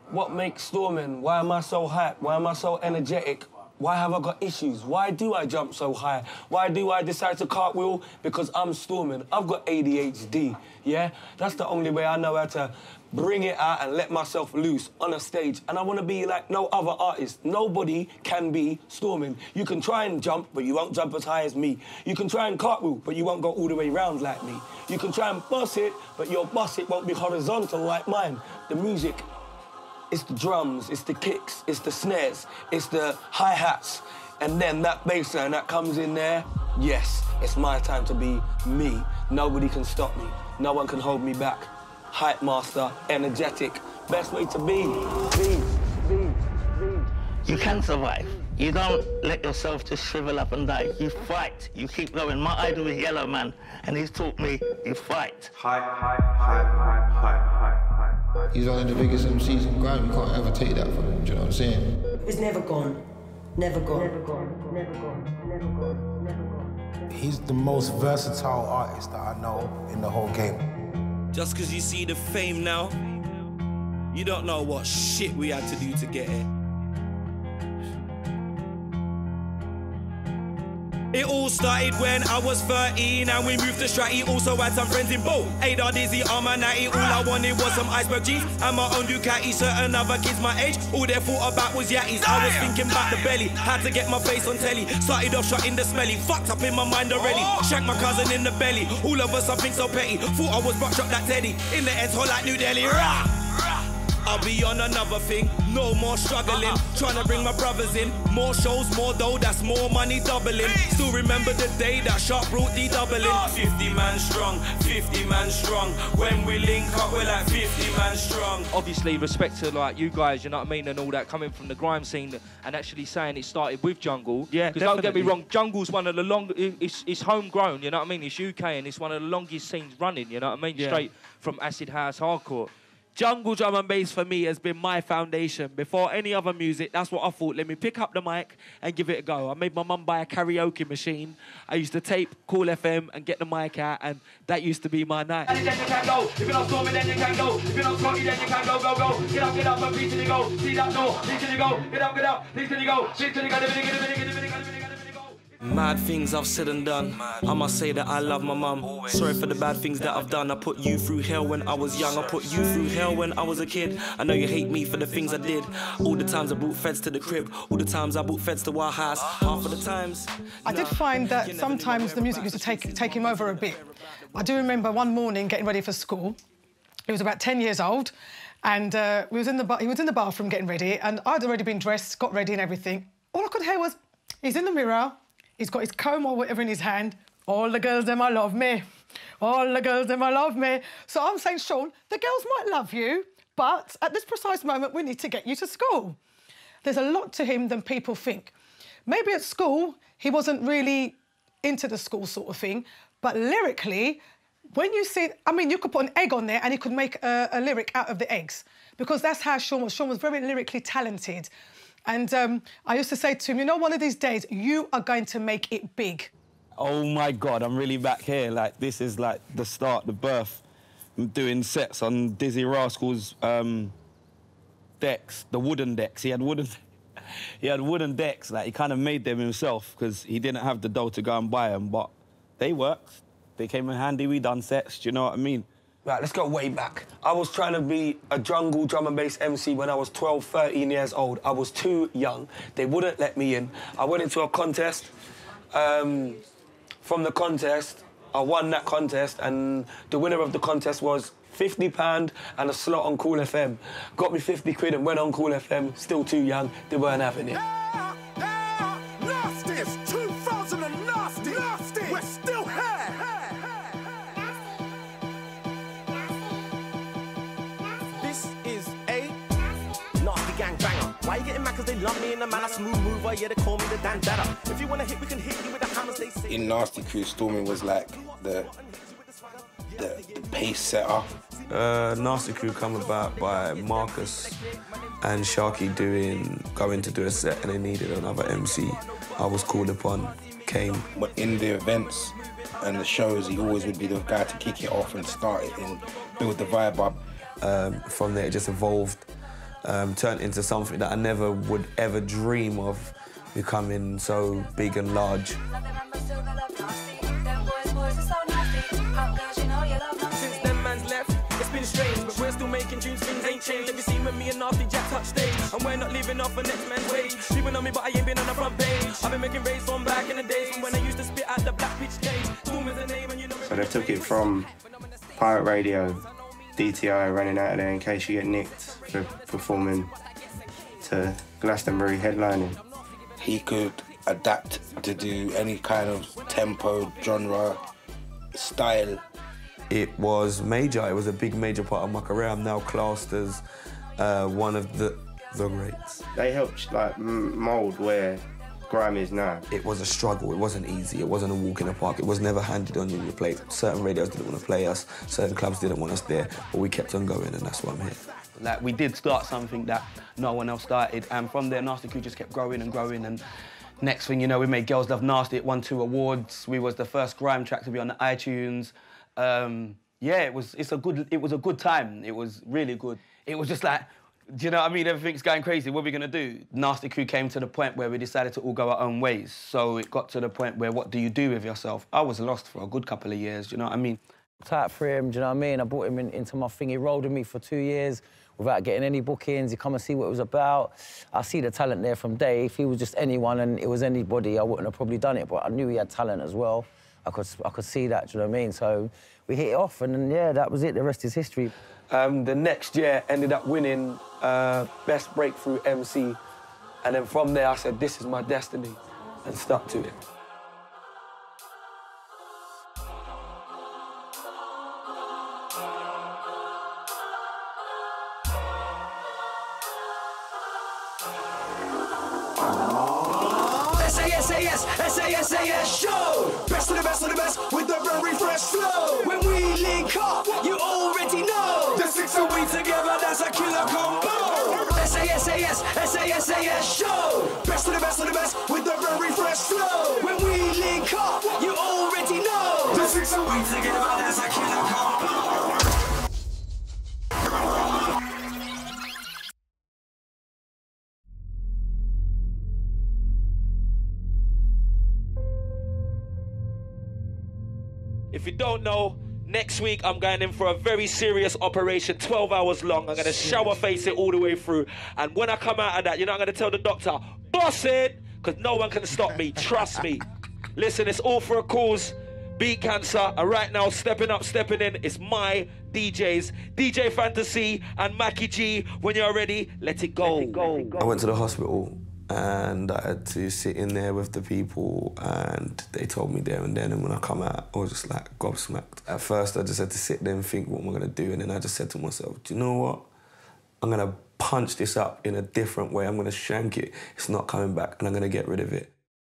What makes Stormin? Why am I so hyped? Why am I so energetic? Why have I got issues? Why do I jump so high? Why do I decide to cartwheel? Because I'm Stormin. I've got ADHD, yeah? That's the only way I know how to bring it out and let myself loose on a stage. And I want to be like no other artist. Nobody can be Stormin. You can try and jump, but you won't jump as high as me. You can try and cartwheel, but you won't go all the way round like me. You can try and boss it, but your boss it won't be horizontal like mine. The music, it's the drums, it's the kicks, it's the snares, it's the hi-hats, and then that bass line that comes in there. Yes, it's my time to be me. Nobody can stop me. No one can hold me back. Hype master, energetic, best way to be. You can survive. You don't let yourself just shrivel up and die. You fight. You keep going. My idol is Yellow Man, and he's taught me you fight. Hype. He's one of the biggest MCs in Grime. You can't ever take that from him, do you know what I'm saying? It's never gone. Never gone. He's the most versatile artist that I know in the whole game. Just because you see the fame now, you don't know what shit we had to do to get it. It all started when I was 13 and we moved to Stratty. Also had some friends in both. Adar, Dizzy, Arma, Natty. All I wanted was some iceberg jeans and my own Ducati. Certain other kids my age, all they thought about was yatties. I was thinking about the belly, had to get my face on telly. Started off shot in the smelly, fucked up in my mind already. Shanked my cousin in the belly, all of us I think so petty. Thought I was bucked up like Teddy, in the ends hole like New Delhi. Rah! I'll be on another thing, no more struggling. Trying to bring my brothers in, more shows, more dough, that's more money doubling. Still remember the day that Sharp brought the doubling. 50 man strong, 50 man strong. When we link up, we're like 50 man strong. Obviously, respect to like you guys, you know what I mean, and all that, coming from the grime scene and actually saying it started with Jungle. Yeah, because don't get me wrong, Jungle's one of the it's homegrown, you know what I mean? It's UK and it's one of the longest scenes running, you know what I mean? Yeah. Straight from acid house hardcore. Jungle drum and bass for me has been my foundation. Before any other music, that's what I thought. Let me pick up the mic and give it a go. I made my mum buy a karaoke machine. I used to tape Cool FM and get the mic out, and that used to be my night. Then you can go. If you're not Stormin, then you can go. If you're not Scotty, then you can go. Get up, and please can you go. See that door, please can you go. Get up, please can you go. Please can you go. Mad things I've said and done. I must say that I love my mum. Sorry for the bad things that I've done. I put you through hell when I was young. I put you through hell when I was a kid. I know you hate me for the things I did. All the times I brought feds to the crib. All the times I brought feds to our house. Half of the times. I did find that sometimes the music used to take him over a bit. I do remember one morning getting ready for school. He was about 10 years old, and he was in the bathroom getting ready, and I'd already been dressed, got ready and everything. All I could hear was, he's in the mirror, he's got his comb or whatever in his hand. All the girls, them, I love me. All the girls, them, I love me. So I'm saying, Shaun, the girls might love you, but at this precise moment, we need to get you to school. There's a lot to him than people think. Maybe at school, he wasn't really into the school sort of thing, but lyrically, when you see... I mean, you could put an egg on there and he could make a lyric out of the eggs, because that's how Shaun was. Shaun was very lyrically talented. And I used to say to him, you know, one of these days, you are going to make it big. Oh, my God, I'm really back here. Like, this is, like, the start, the birth. I'm doing sets on Dizzy Rascal's decks, the wooden decks. He had wooden decks. Like, he kind of made them himself because he didn't have the dough to go and buy them, but they worked. They came in handy. We done sets, do you know what I mean? Right, let's go way back. I was trying to be a jungle drum and bass MC when I was 12, 13 years old. I was too young. They wouldn't let me in. I went into a contest. From the contest, I won that contest, and the winner of the contest was £50 and a slot on Cool FM. Got me 50 quid and went on Cool FM. Still too young. They weren't having it. Nasty, it's 2000 and nasty. We're still here. Why you getting mad? Cause they love me in the man, a smooth mover, yeah, they call me the d&bera. If you wanna hit, we can hit you with the hammers, they say. In Nasty Crew, Stormin was like the pace setter. Nasty Crew come about by Marcus and Sharky going to do a set, and they needed another MC. I was called upon, came. But in the events and the shows, he always would be the guy to kick it off and start it and build the vibe up. From there, it just evolved. turned into something that I never would ever dream of becoming so big and large. Since them man's left, it's been strange, but we're still making tunes, things ain't changed. Have you seen when me and Nasty Jack touch stage? And we're not living off the next man's wage. People know me, but I ain't been on the front page. I've been making raves from back in the days, from when I used to spit at the black pitch cage. Storm is a name and you know. So they took it from pirate radio, DTI running out of there in case you get nicked for performing, to Glastonbury headlining. He could adapt to do any kind of tempo, genre, style. It was major. It was a big major part of my career. I'm now classed as one of the greats. They helped like mould where Grime is now. It was a struggle. It wasn't easy. It wasn't a walk in the park. It was never handed on you. We played. Certain radios didn't want to play us. Certain clubs didn't want us there. But we kept on going, and that's why I'm here. Like, we did start something that no one else started, and from there, Nasty Crew just kept growing and growing, and next thing you know, we made Girls Love Nasty. It won 2 awards. We was the first Grime track to be on the iTunes. Yeah, it was a good time. It was really good. It was just like, do you know what I mean? Everything's going crazy. What are we gonna do? Nasty Crew came to the point where we decided to all go our own ways. So it got to the point where, what do you do with yourself? I was lost for a good couple of years, do you know what I mean? Tight for him, do you know what I mean? I brought him into my thing. He rolled with me for 2 years without getting any bookings. He come and see what it was about. I see the talent there from day. If he was just anyone and it was anybody, I wouldn't have probably done it, but I knew he had talent as well. I could see that, do you know what I mean? So we hit it off, and then, yeah, that was it. The rest is history. The next year ended up winning Best Breakthrough MC, and then from there I said, this is my destiny, and stuck to it. SAS show. Best of the best of the best with the very fresh flow. When we link up, you already know. The 6 and we together, that's a killer combo. SAS show. Best of the best of the best with the very fresh flow. When we link up, you already know. The 6 and we together, that's a killer combo. If you don't know, next week I'm going in for a very serious operation, 12 hours long. I'm going to shower face it all the way through. And when I come out of that, you're not going to tell the doctor, boss it, because no one can stop me, trust me. Listen, it's all for a cause. Beat cancer, and right now, stepping up, stepping in, it's my DJs, DJ Fantasy and Mackie G. When you're ready, let it go. I went to the hospital, and I had to sit in there with the people, and they told me there and then, and when I come out, I was just like gobsmacked. At first, I just had to sit there and think, what am I gonna do? And then I just said to myself, do you know what? I'm gonna punch this up in a different way. I'm gonna shank it. It's not coming back, and I'm gonna get rid of it.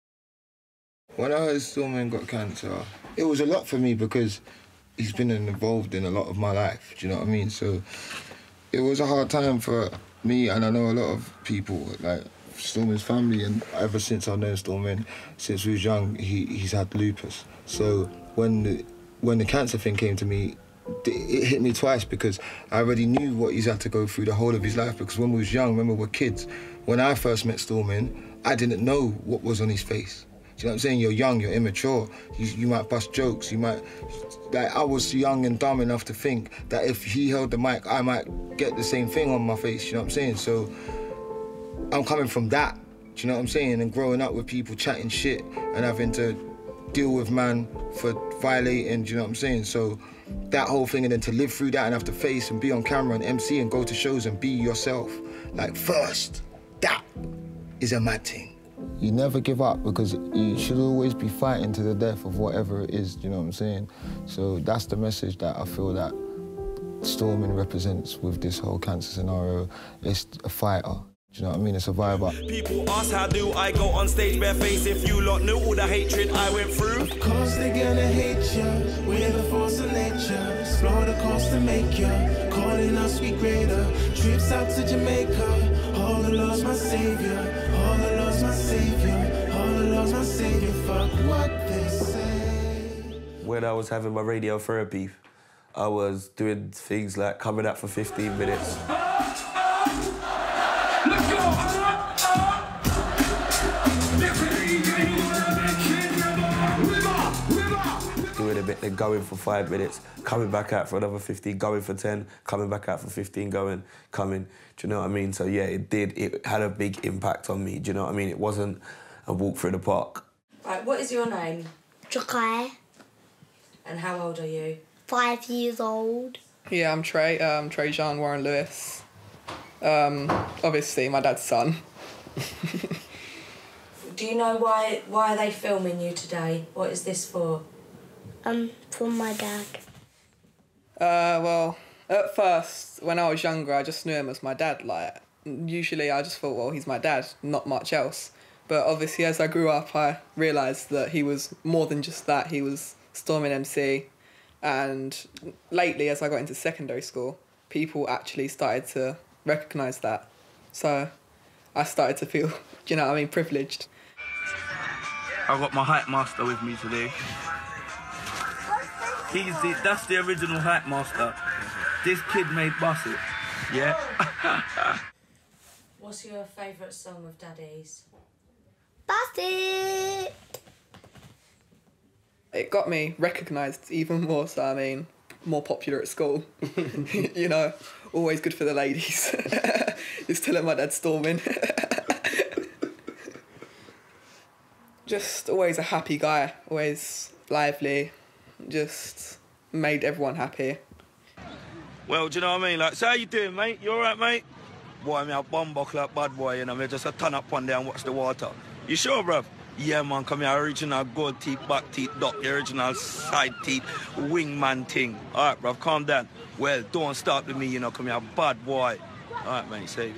When I heard Stormin got cancer, it was a lot for me because he's been involved in a lot of my life, do you know what I mean? So it was a hard time for me, and I know a lot of people, like Stormin's family, and ever since I've known Stormin, since we was young, he's had lupus. So when the cancer thing came to me, it hit me twice because I already knew what he's had to go through the whole of his life, because when we was young, when we were kids, when I first met Stormin, I didn't know what was on his face. Do you know what I'm saying? You're young, you're immature, you might bust jokes, you might... Like, I was young and dumb enough to think that if he held the mic, I might get the same thing on my face, you know what I'm saying? So I'm coming from that, do you know what I'm saying? And growing up with people chatting shit and having to deal with man for violating, do you know what I'm saying? So that whole thing, and then to live through that and have to face and be on camera and MC and go to shows and be yourself, like, first, that is a mad thing. You never give up, because you should always be fighting to the death of whatever it is, do you know what I'm saying? So that's the message that I feel that Stormin represents with this whole cancer scenario. It's a fighter. Do you know what I mean? A survivor. People ask, how do I go on stage bare face? If you lot knew all the hatred I went through. Of course they're gonna hate you. We're the force of nature. Explore the coast to make you. Calling us we greater. Trips out to Jamaica. All the Lord's my savior. All the Lord's my savior. All the Lord's my savior. Fuck what they say. When I was having my radiotherapy, I was doing things like coming out for 15 minutes. they're going for 5 minutes, coming back out for another 15, going for 10, coming back out for 15, coming. Do you know what I mean? So yeah, it had a big impact on me. Do you know what I mean? It wasn't a walk through the park. Right, what is your name? Jakai. And how old are you? 5 years old. Yeah, I'm Trey. Shaun Lewis. Obviously, my dad's son. Do you know why are they filming you today? What is this for? For my dad. Well, at first, when I was younger, I just knew him as my dad. Like, usually I just thought, well, he's my dad, not much else. But obviously, as I grew up, I realised that he was more than just that. He was Stormin MC. And lately, as I got into secondary school, people actually started to recognise that. So I started to feel, you know what I mean, privileged. I've got my hype master with me today. That's the original hype master. This kid made Bust It, yeah? What's your favourite song of Daddy's? Bust It! It got me recognised even more, so I mean, more popular at school. You know, always good for the ladies. Just telling my dad Stormin. Just always a happy guy, always lively, just made everyone happy. Well, do you know what I mean? Like, so how you doing, mate? You all right, mate? Boy, I'm a bumbuck like bad boy, you know, me just a turn up one day and watch the water. You sure, bruv? Yeah, man, come here, original gold teeth, back teeth, duck, the original side teeth, wingman thing. All right, bruv, calm down. Well, don't start with me, you know, come here, bad boy. All right, man, safe.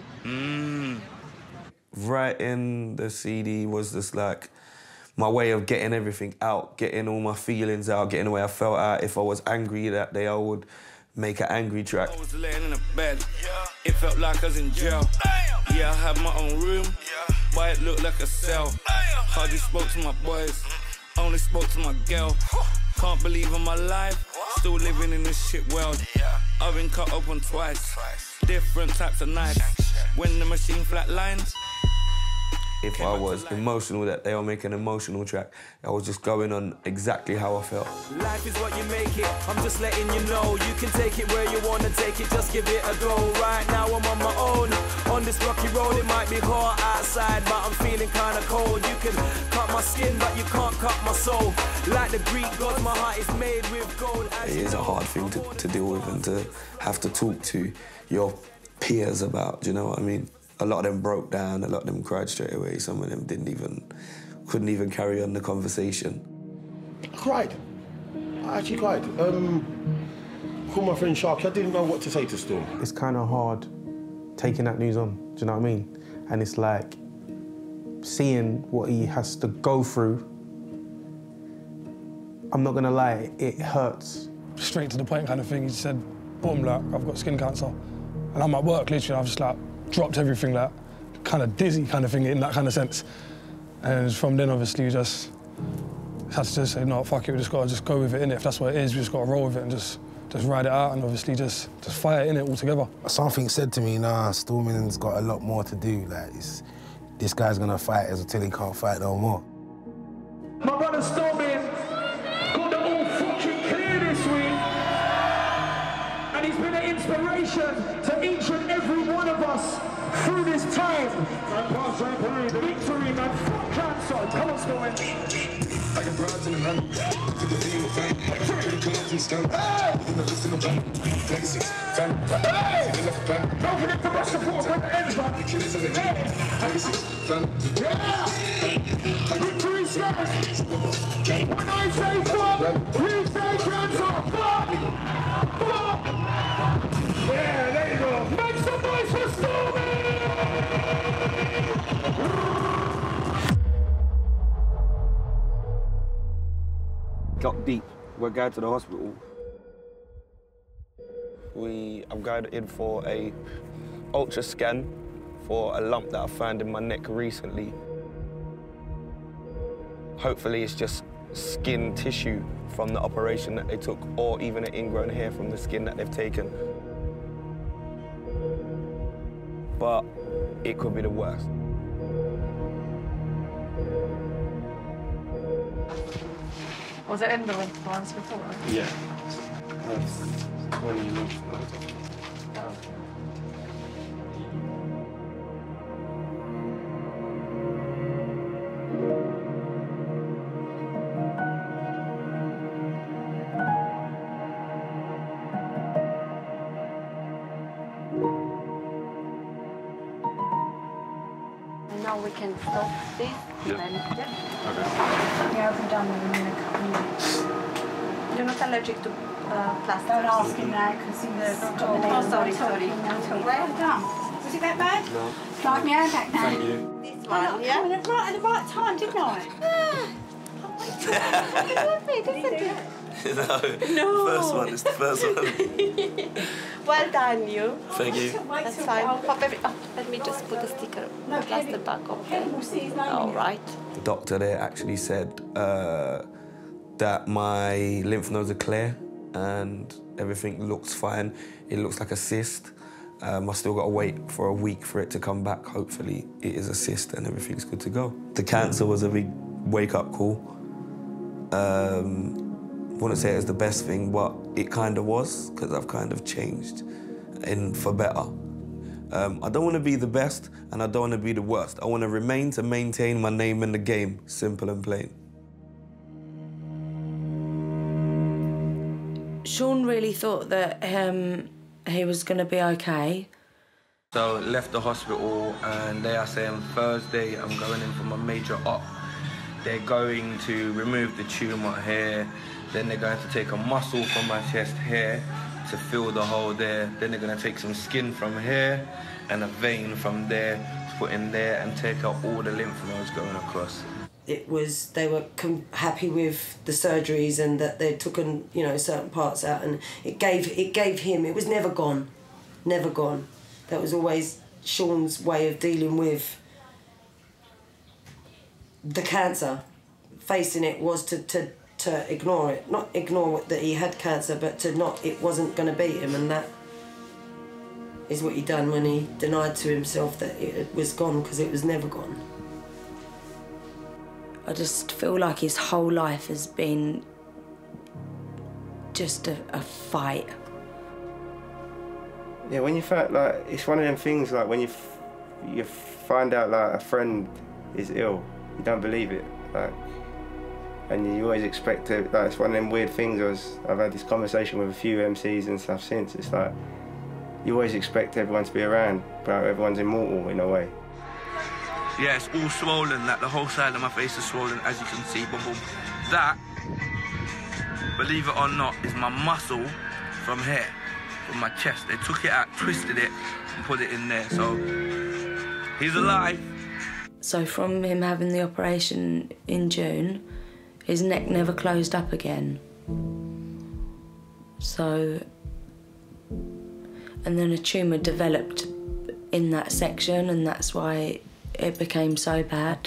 Writing the CD was just like my way of getting everything out, getting all my feelings out, getting the way I felt out. If I was angry that day, I would make an angry track. I was laying in the bed, it felt like I was in jail. Yeah, I had my own room, but it looked like a cell. Hardly spoke to my boys, only spoke to my girl. Can't believe I'm alive, still living in this shit world. I've been cut open twice, different types of knives. When the machine flatlines. If I was emotional that they were making an emotional track, I was just going on exactly how I felt. Life is what you make it, I'm just letting you know. You can take it where you want to take it, just give it a go. Right now I'm on my own, on this rocky road. It might be hot outside, but I'm feeling kind of cold. You can cut my skin, but you can't cut my soul. Like the Greek gods, my heart is made with gold. It is a hard thing to deal with and to have to talk to your peers about, do you know what I mean? A lot of them broke down, a lot of them cried straight away. Some of them couldn't even carry on the conversation. I cried. I actually cried. Called my friend Sharky. I didn't know what to say to Storm. It's kind of hard taking that news on, do you know what I mean? And it's like seeing what he has to go through. I'm not gonna lie, it hurts. Straight to the point kind of thing. He said, boom, like, I've got skin cancer. And I'm at work, literally, I've just like, dropped everything, like, kind of dizzy kind of thing in that kind of sense. And from then, obviously, you just had to just say, no, fuck it, we just got to just go with it, innit? If that's what it is, we just got to roll with it and just ride it out and obviously just fight it, innit, all together. Something said to me, nah, Stormin's got a lot more to do. Like, this guy's going to fight until he can't fight no more. My brother Stormin got it all fucking clear this week. And he's been an inspiration to each and every one of us through this time. Victory, man, fuck cancer. Come on, Stormin. I can bronze in the run. To the deal, fam. Hey! Don't forget to rush the floor with the ends, man. Yeah! Victory starts. When I say fuck, you say cancer. Fuck! Fuck! Yeah, there you go. Make some noise for Stormin! Got deep. We're going to the hospital. I'm going in for a ultra scan for a lump that I found in my neck recently. Hopefully it's just skin tissue from the operation that they took, or even an ingrown hair from the skin that they've taken. But it could be the worst. Was it in the lymph nodes before? Yeah. That's 20 lymph nodes. Now we can stop this. Yeah. Then, yeah. Okay. Yeah, I'll be done in a couple minutes. You're not allergic to plaster? Don't ask him now because he's Oh, sorry. Well done. Was it that bad? No. Like my hand back now. Thank you. This one, yeah? Right at the right time, didn't I? Lovely, isn't it? No. First one, it's the first one. Well done, you. Thank you. That's fine. Let me just put the sticker, plaster back up there. All right. The doctor there actually said that my lymph nodes are clear and everything looks fine. It looks like a cyst. I still got to wait for a week for it to come back. Hopefully it is a cyst and everything's good to go. The cancer was a big wake-up call. Wouldn't say it was the best thing, but it kind of was, because I've kind of changed for better. I don't want to be the best and I don't want to be the worst. I want to remain to maintain my name in the game, simple and plain. Shaun really thought that he was going to be okay. So left the hospital and they are saying Thursday I'm going in for my major op. They're going to remove the tumour here, then they're going to take a muscle from my chest here to fill the hole there, then they're going to take some skin from here and a vein from there to put in there and take out all the lymph nodes going across. It was, they were happy with the surgeries and that they'd taken, you know, certain parts out, and it gave him, it was never gone, never gone. That was always Shaun's way of dealing with the cancer. Facing it was to ignore it, not ignore that he had cancer, but to not, it wasn't going to beat him, and that is what he done when he denied to himself that it was gone, because it was never gone. I just feel like his whole life has been just a fight. Yeah, when you find, like, it's one of them things, like, when you find out, like, a friend is ill, you don't believe it, like, and you always expect to, like, it's one of them weird things. I've had this conversation with a few MCs and stuff since. It's like, you always expect everyone to be around, but everyone's immortal in a way. Yeah, it's all swollen, like the whole side of my face is swollen, as you can see, boom, boom. That, believe it or not, is my muscle from here, from my chest. They took it out, twisted it, and put it in there, so he's alive. So from him having the operation in June, his neck never closed up again. So, and then a tumour developed in that section, and that's why it became so bad.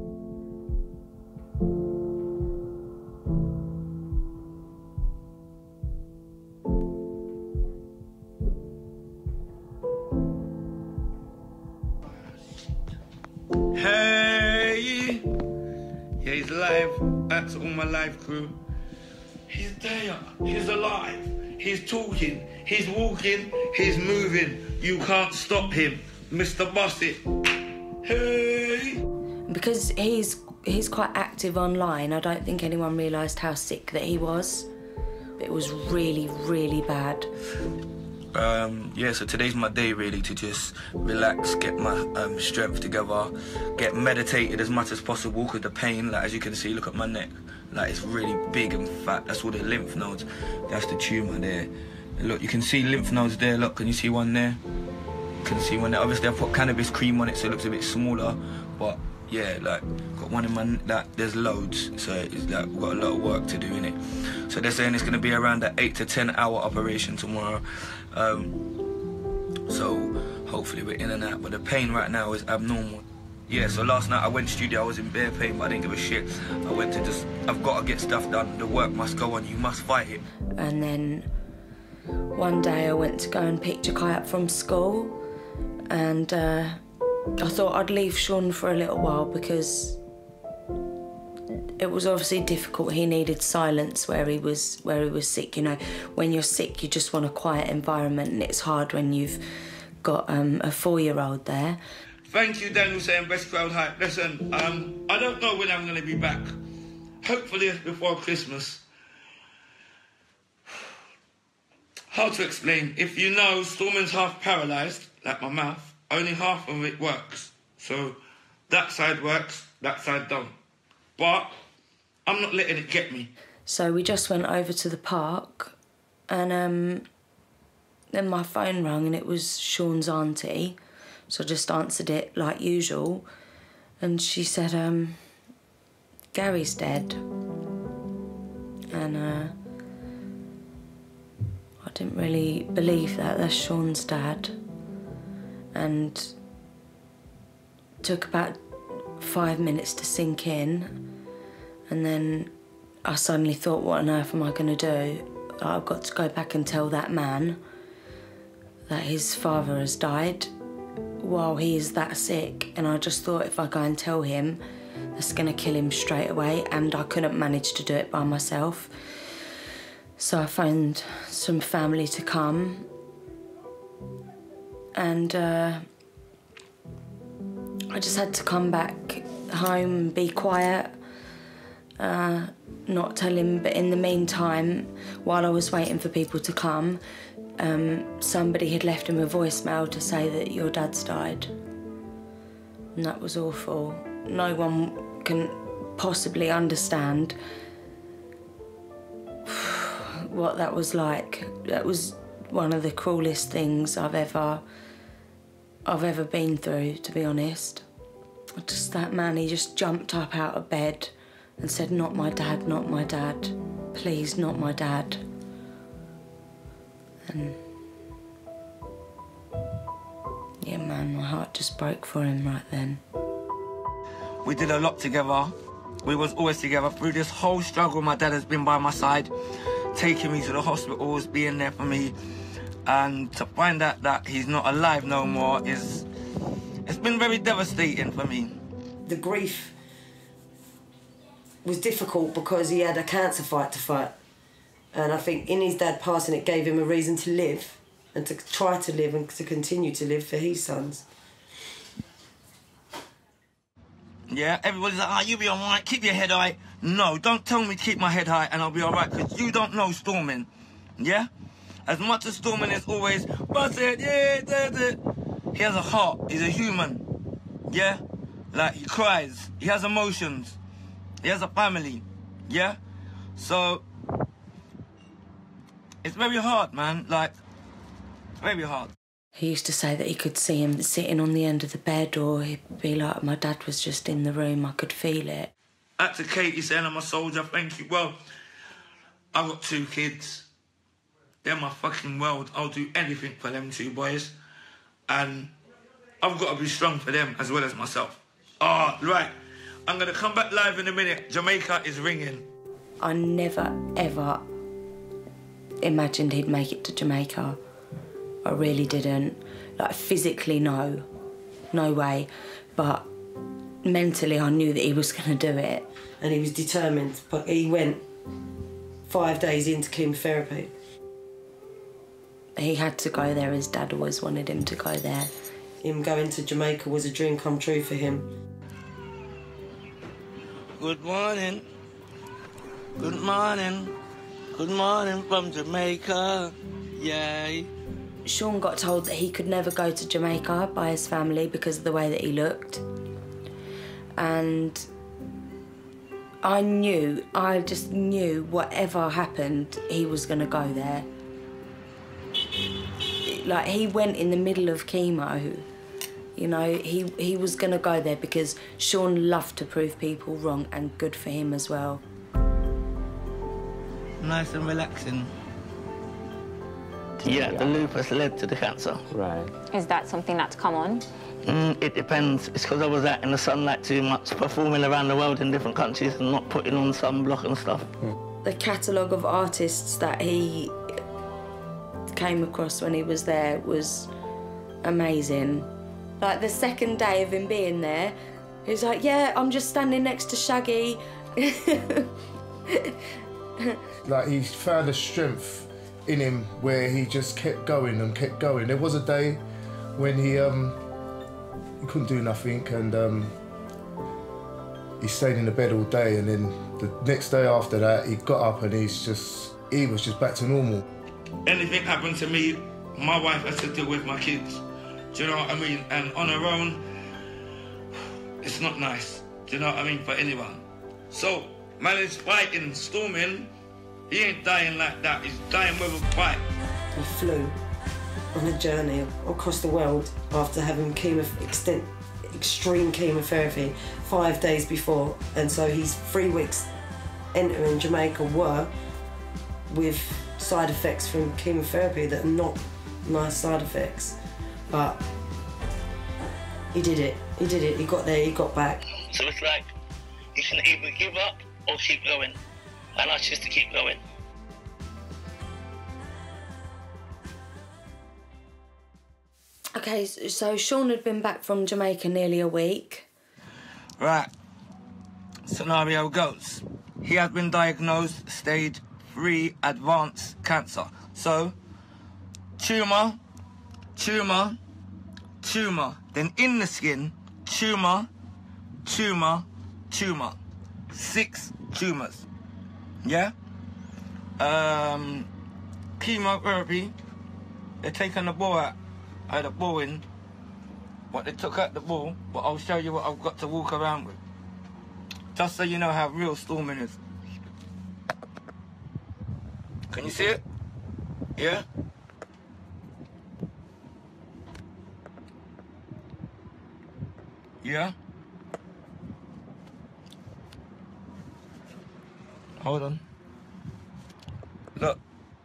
Hey! Yeah, he's alive. That's all my live crew. He's there. He's alive. He's talking. He's walking. He's moving. You can't stop him. Mr. Bossy. Hey! Because he's quite active online, I don't think anyone realised how sick that he was. It was really, really bad. Yeah, so today's my day really to just relax, get my strength together, get meditated as much as possible, because the pain, like as you can see, look at my neck, like it's really big and fat. That's all the lymph nodes. That's the tumour there. And look, you can see lymph nodes there. Look, can you see one there? You can see one there. Obviously, I put cannabis cream on it, so it looks a bit smaller. But yeah, like got one in my like. There's loads, so it's like we've got a lot of work to do in it. So they're saying it's going to be around an 8 to 10 hour operation tomorrow. So hopefully we're in and out. But the pain right now is abnormal. Yeah, so last night I went to studio, I was in bare pain, but I didn't give a shit. I went to I've got to get stuff done. The work must go on, you must fight it. And then one day I went to go and pick Jakai up from school, and I thought I'd leave Shaun for a little while because It was obviously difficult. He needed silence where he was sick. You know, when you're sick, you just want a quiet environment, and it's hard when you've got a 4-year-old there. Thank you, Daniel, saying best crowd hype. Listen, I don't know when I'm going to be back. Hopefully it's before Christmas. Hard to explain. If you know, Stormin's half paralysed, like my mouth. Only half of it works. So that side works, that side don't. But I'm not letting it get me. So we just went over to the park, and then my phone rang, and it was Shaun's auntie. So I just answered it like usual, and she said, Gary's dead. And I didn't really believe that. That's Shaun's dad. And it took about 5 minutes to sink in, and then I suddenly thought, what on earth am I going to do? I've got to go back and tell that man that his father has died while he is that sick. And I just thought, if I go and tell him, that's going to kill him straight away, and I couldn't manage to do it by myself. So I phoned some family to come, and I just had to come back home and be quiet, not tell him. But in the meantime, while I was waiting for people to come, somebody had left him a voicemail to say that your dad's died. And that was awful. No one can possibly understand what that was like. That was one of the cruelest things I've ever been through, to be honest. Just that man, he just jumped up out of bed and said, "Not my dad, not my dad. Please, not my dad." And yeah, man, my heart just broke for him right then. We did a lot together. We was always together. Through this whole struggle, my dad has been by my side, taking me to the hospitals, being there for me. And to find out that he's not alive no more it's been very devastating for me. The grief was difficult because he had a cancer fight to fight. And I think in his dad passing, it gave him a reason to live and to try to live and to continue to live for his sons. Yeah, everybody's like, "Oh, you be all right, keep your head high." No, don't tell me to keep my head high and I'll be all right, because you don't know Stormin, yeah? As much as Stormin is always, "Bust it, yeah, that's it." He has a heart, he's a human, yeah? Like, he cries, he has emotions, he has a family, yeah? So, it's very hard, man, like, very hard. He used to say that he could see him sitting on the end of the bed, or he'd be like, "My dad was just in the room, I could feel it." Back to Katie saying, "I'm a soldier, thank you." Well, I've got 2 kids. They're my fucking world. I'll do anything for them 2 boys. And I've got to be strong for them as well as myself. Right. I'm going to come back live in a minute. Jamaica is ringing. I never, ever imagined he'd make it to Jamaica. I really didn't. Like, physically, no. No way. But mentally, I knew that he was going to do it. And he was determined. But he went 5 days into chemotherapy. He had to go there. His dad always wanted him to go there. Him going to Jamaica was a dream come true for him. Good morning. Good morning. Good morning from Jamaica. Yay. Shaun got told that he could never go to Jamaica by his family because of the way that he looked. And I just knew whatever happened, he was going to go there. Like, he went in the middle of chemo, you know, he was going to go there because Shaun loved to prove people wrong, and good for him as well. Nice and relaxing. Yeah, the lupus led to the cancer. Right. Is that something that's come on? It depends. It's because I was out in the sunlight too much, performing around the world in different countries and not putting on sunblock and stuff. The catalogue of artists that he came across when he was there was amazing. Like, the second day of him being there, he was like, "Yeah, I'm just standing next to Shaggy Like, he found a strength in him where he just kept going and kept going. There was a day when he couldn't do nothing, and he stayed in the bed all day, and then the next day after that, he got up and he was just back to normal. Anything happened to me, my wife has to deal with my kids. Do you know what I mean? And on her own, it's not nice. Do you know what I mean? For anyone. So, man is fighting, storming. He ain't dying like that. He's dying with a fight. He flew on a journey across the world after having extreme chemotherapy 5 days before, and so his 3 weeks entering Jamaica were with side effects from chemotherapy that are not nice side effects, but he did it. He did it. He got there. He got back. So it's like you can either give up or keep going, and I choose to keep going. Okay, so Shaun had been back from Jamaica nearly a week. Right. Scenario goes. He had been diagnosed stage 3 advanced cancer. So, tumour, tumour, tumour. Then in the skin, tumour, tumour, tumour. 6 tumours. Yeah? Chemotherapy, they're taking the ball out. I had a ball in, but they took out the ball, but I'll show you what I've got to walk around with. Just so you know how real storming is. Can you see it? Yeah? Yeah? Hold on. Look.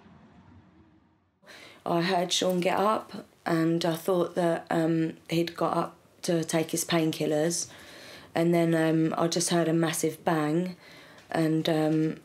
I heard Shaun get up, and I thought that he'd got up to take his painkillers, and then I just heard a massive bang, and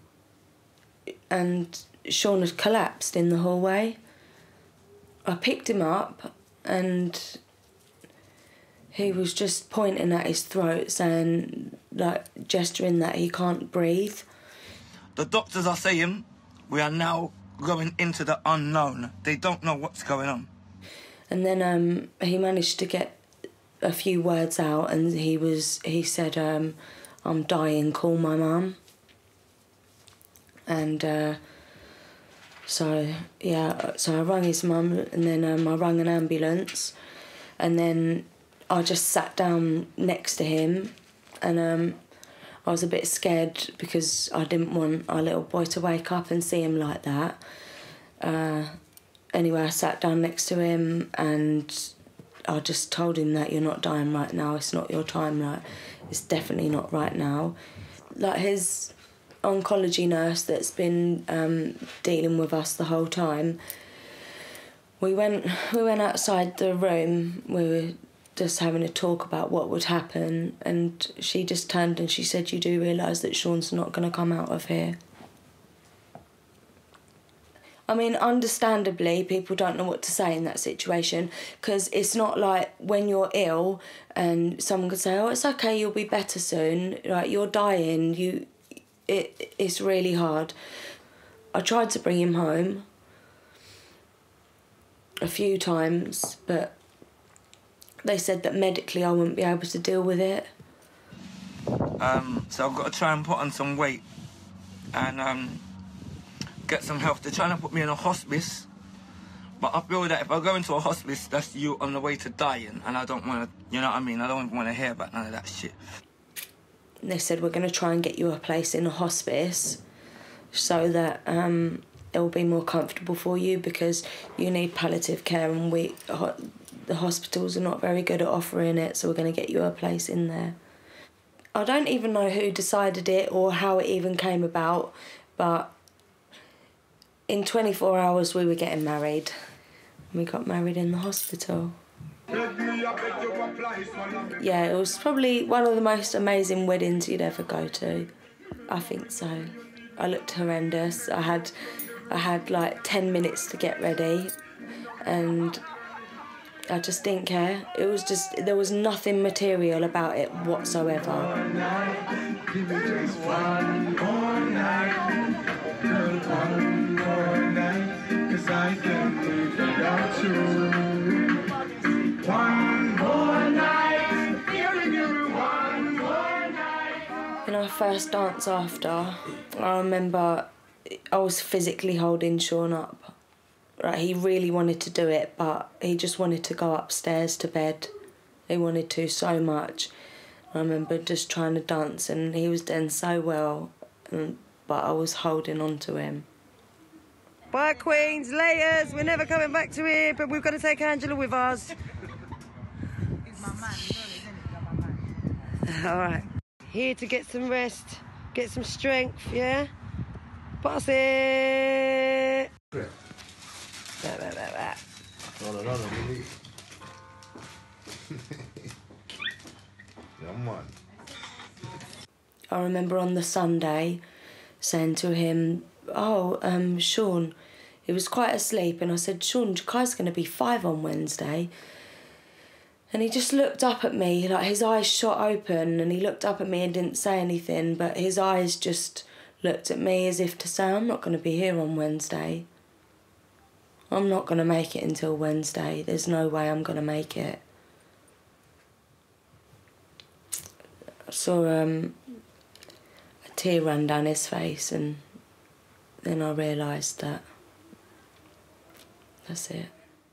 Shaun had collapsed in the hallway. I picked him up, and he was just pointing at his throat, saying, like, gesturing that he can't breathe. The doctors are saying we are now going into the unknown. They don't know what's going on. And then he managed to get a few words out, and he said, I'm dying, call my mum. And so I rang his mum, and then I rang an ambulance, and then I just sat down next to him, and I was a bit scared because I didn't want our little boy to wake up and see him like that. Anyway, I sat down next to him, and I just told him that you're not dying right now, it's not your time, like, it's definitely not right now. Like, his oncology nurse that's been dealing with us the whole time, we went outside the room, we were just having a talk about what would happen, and she just turned and she said, you do realise that Shaun's not going to come out of here? I mean, understandably, people don't know what to say in that situation, because it's not like when you're ill and someone could say, oh, it's okay, you'll be better soon. Like, you're dying, it's really hard. I tried to bring him home a few times, but they said that medically I wouldn't be able to deal with it. So I've got to try and put on some weight and get some help. They're trying to put me in a hospice, but I feel that if I go into a hospice, that's you on the way to dying, and I don't want to, you know what I mean? I don't want to hear about none of that shit. They said, we're going to try and get you a place in a hospice so that it will be more comfortable for you, because you need palliative care, and the hospitals are not very good at offering it, so we're going to get you a place in there. I don't even know who decided it or how it even came about, but in 24 hours we were getting married. We got married in the hospital. Yeah, it was probably one of the most amazing weddings you'd ever go to. I think so. I looked horrendous. I had like 10 minutes to get ready, and I just didn't care. It was just, there was nothing material about it whatsoever. Give me just one more night, girl, one more night, 'cause I can't live without you. One more night, feeling you one more night. When I first danced after, I remember I was physically holding Shaun up. Right, he really wanted to do it, but he just wanted to go upstairs to bed. He wanted to so much. I remember just trying to dance, and he was doing so well, but I was holding on to him. Bye, Queens. Laters. We're never coming back to here, but we've got to take Angela with us. All right. Here to get some rest, get some strength, yeah? Pass it. I remember on the Sunday saying to him, Shaun, he was quite asleep, and I said, Shaun, Jakai's going to be 5 on Wednesday. And he just looked up at me, like his eyes shot open, and he looked up at me and didn't say anything, but his eyes just looked at me as if to say, I'm not going to be here on Wednesday. I'm not going to make it until Wednesday. There's no way I'm going to make it. I saw a tear run down his face, and then I realised that that's it.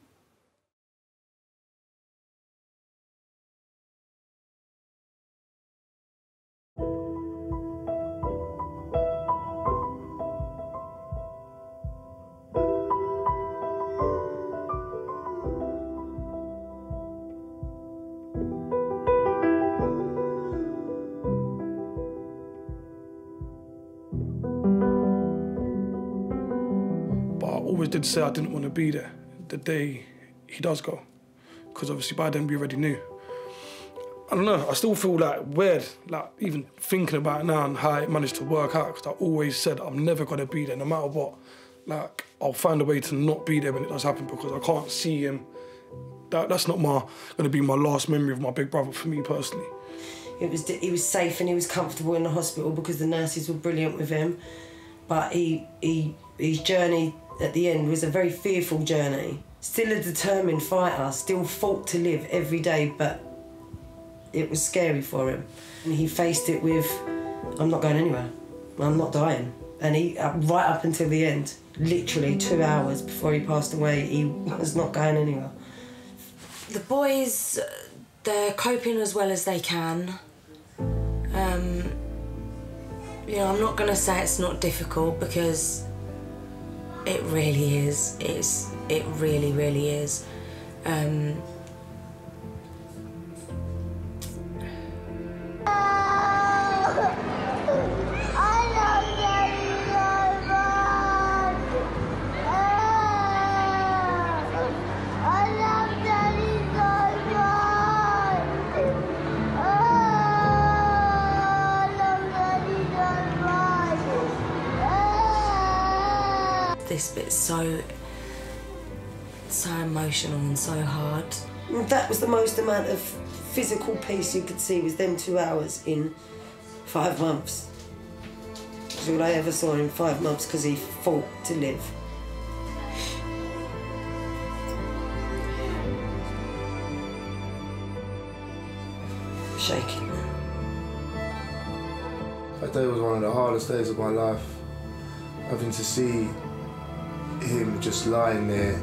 Always did say I didn't want to be there the day he does go, because obviously by then we already knew. I don't know, I still feel like weird, like even thinking about it now and how it managed to work out, because I always said I'm never going to be there no matter what. Like, I'll find a way to not be there when it does happen, because I can't see him. That's not going to be my last memory of my big brother for me personally. He was safe and he was comfortable in the hospital because the nurses were brilliant with him, but his journey at the end was a very fearful journey. Still a determined fighter, still fought to live every day, but it was scary for him. And he faced it with, I'm not going anywhere, I'm not dying. And he, right up until the end, literally 2 hours before he passed away, he was not going anywhere. The boys, they're coping as well as they can. You know, I'm not going to say it's not difficult, because it really is. It really, really is. This bit's so emotional and so hard. That was the most amount of physical peace you could see, was them 2 hours in 5 months. That's all I ever saw in 5 months, because he fought to live. Shaking. That day was one of the hardest days of my life. Having to see him just lying there.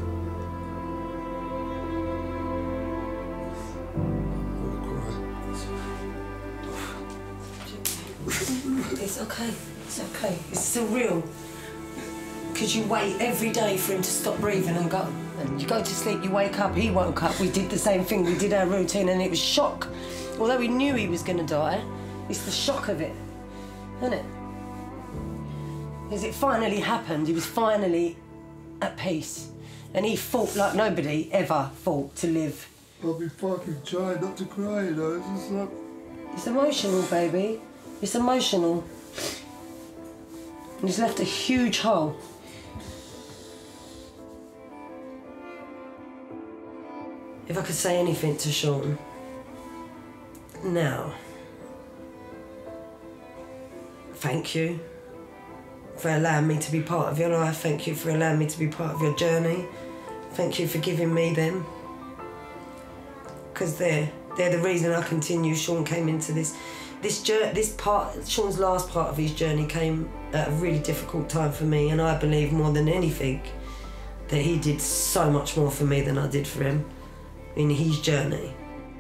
It's okay, it's okay. It's surreal. Because you wait every day for him to stop breathing and go. And you go to sleep, you wake up, he woke up, we did the same thing, we did our routine, and it was shock. Although we knew he was going to die, it's the shock of it, isn't it? Because it finally happened, he was finally at peace. And he fought like nobody ever fought to live. I'll be fucking trying not to cry, you know, it's just like... It's emotional, baby. It's emotional. And he's left a huge hole. If I could say anything to Shaun now, thank you for allowing me to be part of your life. Thank you for allowing me to be part of your journey. Thank you for giving me them. Because they're the reason I continue. Shaun came into this part, Shaun's last part of his journey came at a really difficult time for me, and I believe more than anything that he did so much more for me than I did for him in his journey.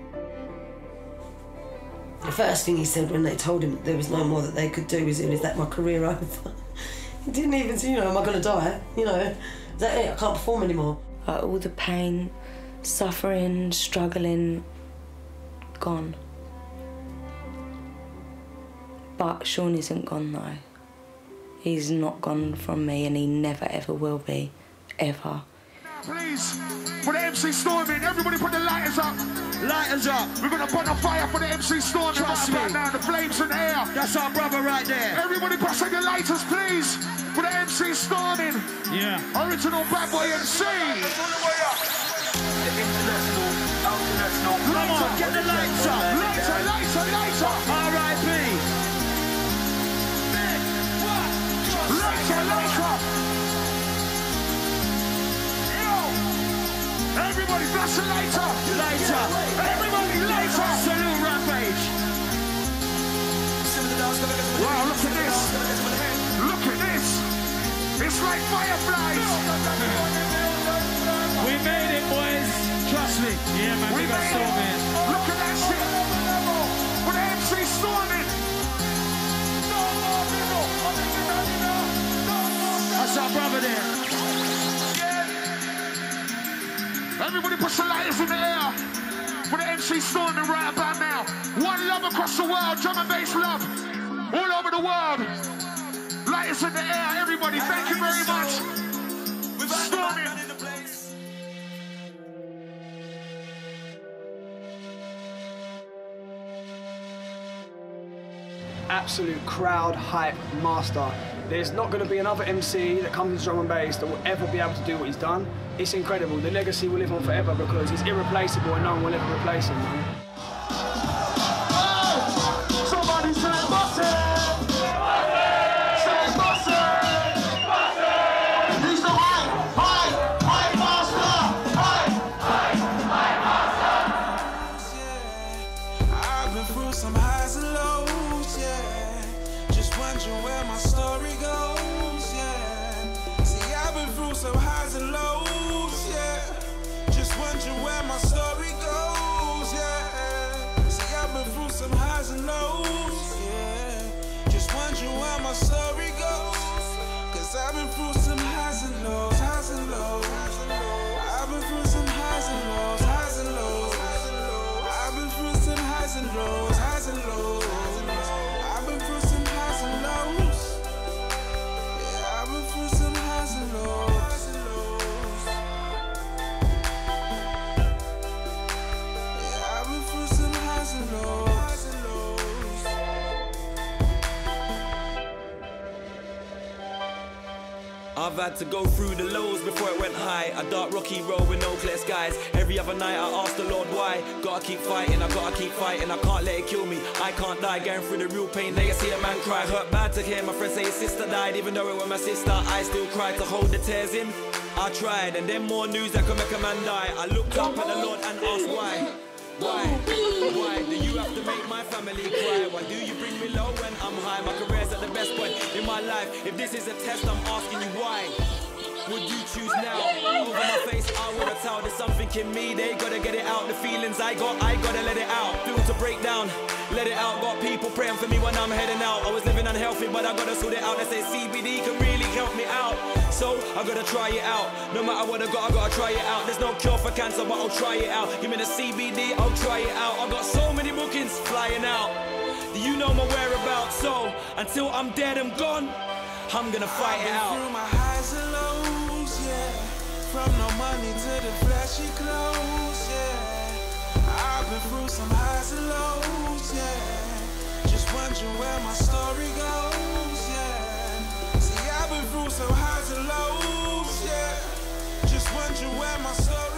The first thing he said when they told him there was no more that they could do was, is that my career over? He didn't even say, you know, am I going to die? You know, is that it? I can't perform anymore. All the pain, suffering, struggling, gone. But Shaun isn't gone though. He's not gone from me, and he never ever will be, ever. Please, for the MC Stormin, everybody put the lighters up. Lighters up. We're gonna put a fire for the MC Stormin right now. The flames in the air. That's our brother right there. Everybody pass on your lighters, please, for the MC Stormin. Yeah. Original bad boy MC. Come on, get the lights up. Lights up. R.I.P. Lights up. Everybody flash a lighter! Lighter! Everybody lighter! Salute Rampage! Wow, look at this! Look at this! It's like fireflies! We made it, boys! Trust me! Yeah, man, we got Stormin. Look at that shit! With the MC Stormin! That's our brother there. Everybody put some lighters in the air for the MC Stormin right about now. One love across the world, drum and bass love. All over the world. Lighters in the air, everybody, thank you very much. Stormin. Absolute crowd hype master. There's not going to be another MC that comes into drum and bass that will ever be able to do what he's done. It's incredible. The legacy will live on forever because he's irreplaceable and no one will ever replace him, man. Oh, somebody say bossy! Say bossy! He's the high master! I've been through some highs and lows, yeah. Just wondering where my story goes, yeah. See, I've been through some highs and lows, yeah. Just wondering where my story goes, yeah. See, I've been through some highs and lows, yeah. Just wondering where my story goes. Cause I've been through some highs and lows, highs and lows. I've been through some highs and lows, highs and lows. I've been through some highs and lows, highs and lows. I've been through some highs and lows. Yeah, I've been through some highs and lows. Yeah, I've been through some highs and lows. I've had to go through the lows before it went high. A dark rocky road with no clear skies. Every other night I ask the Lord why. Gotta keep fighting, I gotta keep fighting. I can't let it kill me, I can't die. Going through the real pain, they see a man cry. Hurt bad to hear my friend say his sister died. Even though it was my sister, I still cried to hold the tears in. I tried, and then more news that could make a man die. I looked up at the Lord and asked why. Why? Why do you have to make my family cry? Why do you bring me low when I'm high? My career's at the best point in my life. If this is a test, I'm asking you why. Would you choose now? Over my face, I wanna tell. There's something in me, they gotta get it out. The feelings I gotta let it out. Feel to break down, let it out. Got people praying for me when I'm heading out. I was living unhealthy, but I gotta sort it out. They say CBD can really help me out, so I gotta try it out. No matter what I gotta try it out. There's no cure for cancer, but I'll try it out. Give me the CBD, I'll try it out. I got so many bookings flying out. Do you know my whereabouts? So until I'm dead and gone, I'm gonna fight it out. Through my highs and lows, yeah. From no money to the flashy clothes, yeah. I've been through some highs and lows, yeah. Just wondering where my story goes, yeah. See, I've been through some highs and lows, yeah. Just wondering where my story